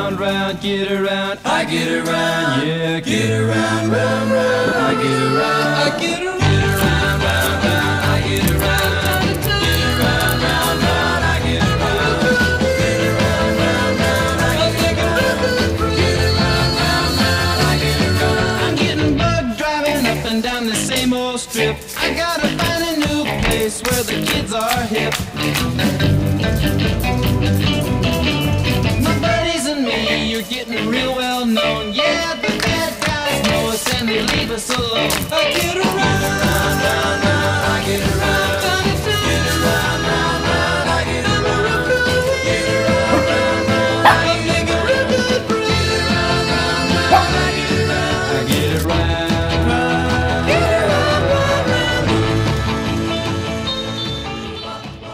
around, round, get around, I get around, yeah, get around, round, round, I get around, I get around.